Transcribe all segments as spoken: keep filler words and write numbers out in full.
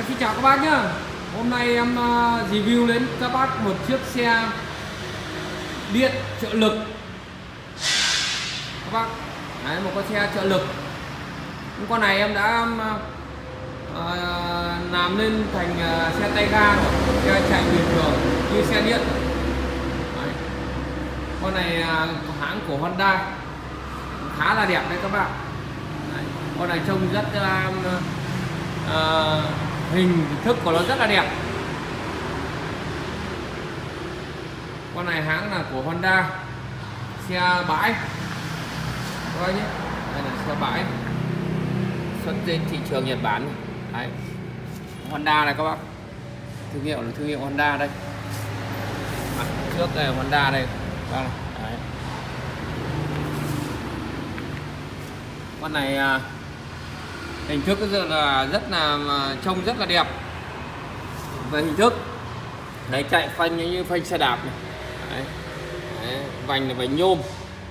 Xin chào các bác nhé. Hôm nay em review đến các bác một chiếc xe điện trợ lực các bác. Đấy, một con xe trợ lực. Con này em đã uh, làm lên thành uh, xe tay ga rồi, xe chạy bình thường như xe điện. Đấy. Con này uh, hãng của Honda, khá là đẹp đấy các bạn. Đấy. Con này trông rất uh, uh, hình thức của nó rất là đẹp. Con này hãng là của Honda, xe bãi các bác nhé. Đây là xe bãi xuất trên thị trường Nhật Bản. Đấy. Honda này các bác, thương hiệu là thương hiệu Honda đây. Mặt trước đây là Honda đây. Đấy. Con này hình thức rất là rất là trông rất là đẹp về hình thức. Đấy, chạy phanh như phanh xe đạp này. Đấy. Đấy, vành là vành nhôm,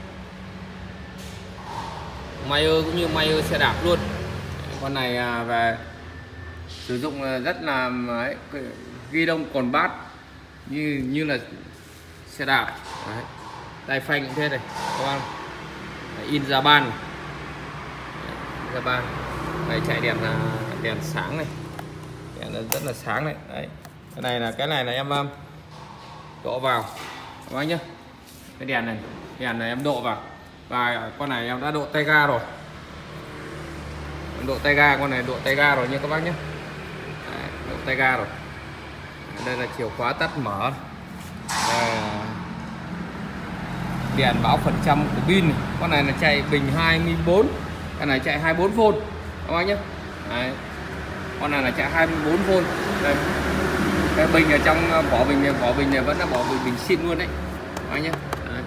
Mayer cũng như Mayer xe đạp luôn. Đấy, con này về sử dụng rất là ấy, ghi đông còn bát như như là xe đạp. Đấy. Tay phanh cũng thế này các bạn. In Japan, Japan. Đây, chạy đèn là đèn sáng này, đèn là rất là sáng này. Đấy, cái này là cái này là em độ vào các bác nhé. Cái đèn này, đèn này em độ vào, và con này em đã độ tay ga rồi. Em độ tay ga, con này độ tay ga rồi nha các bác nhé. Đấy, độ tay ga rồi. Đây là chìa khóa tắt mở. Đây là đèn báo phần trăm của pin này. Con này là chạy bình hai mươi bốn, cái này chạy hai mươi bốn vôn các bác nhé. Đấy. Con này là chạy hai mươi bốn vôn. Đây. Cái bình ở trong vỏ bình, vỏ bình này vẫn là vỏ bình, bình xịn luôn đấy các bác nhé. Đấy.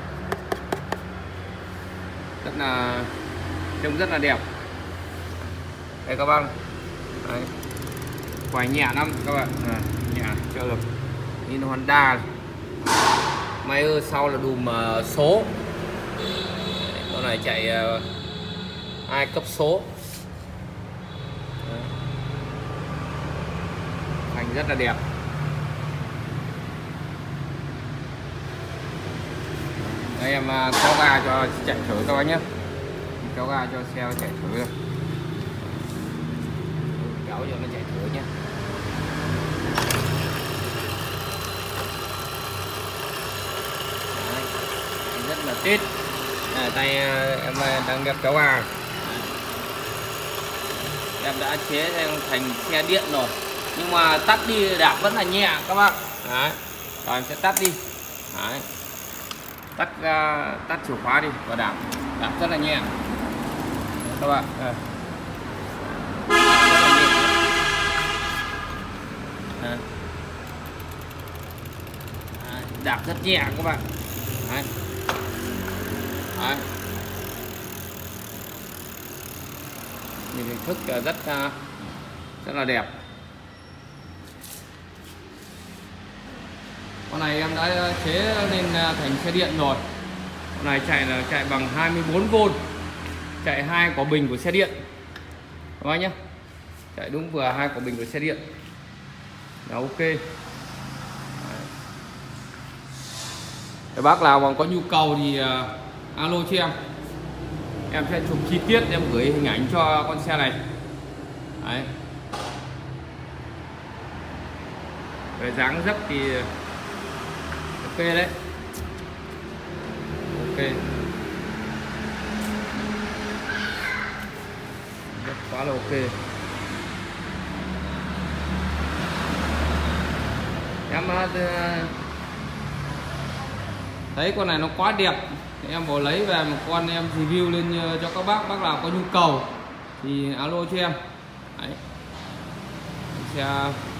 Rất là trông rất là đẹp đây các bác. Đấy. Quải nhẹ lắm các bạn. À, nhẹ trợ lực in Honda này. Mayer sau là đùm uh, số. Đấy, con này chạy uh, hai cấp số. Đấy. Phanh rất là đẹp. Đây em uh, kéo ga cho chạy thử các bác nhé. Kéo ga cho xe chạy thử rồi. Kéo cho nó chạy thử nhé. Đấy. Rất là tít. À, tay em đang đeo kéo ga. Em đã chế thành xe điện rồi, nhưng mà tắt đi đạp vẫn là nhẹ các bạn. Đấy. Rồi em sẽ tắt đi. Đấy. Tắt uh, tắt chìa khóa đi và đạp đạp rất là nhẹ các bạn. Đây. Đấy. Đấy. Đạp rất nhẹ các bạn. Đấy. Đấy. Nhìn hình thức rất rất là đẹp. Con này em đã chế lên thành xe điện rồi. Con này chạy là chạy bằng hai mươi bốn vôn, chạy hai quả bình của xe điện các bác nhé. Chạy đúng vừa hai quả bình của xe điện là ok. Đấy. Để bác nào mà có nhu cầu thì uh, alo cho em. Em sẽ chụp chi tiết, em gửi hình ảnh cho con xe này. Đấy. Về dáng dấp thì ok đấy. Ok. Rất quá là ok. Em thấy con này nó quá đẹp, em bỏ lấy về một con em review lên cho các bác. Bác nào có nhu cầu thì alo cho em. Đấy. Xe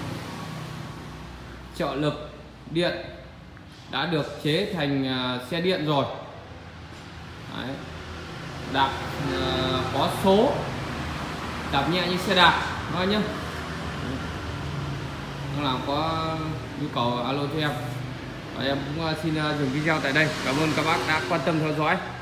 trợ lực điện đã được chế thành uh, xe điện rồi. Đấy. Đạp uh, có số, đạp nhẹ như xe đạp các nhé. Bác nào có nhu cầu alo cho em. Và em cũng uh, xin uh, dừng video tại đây. Cảm ơn các bác đã quan tâm theo dõi.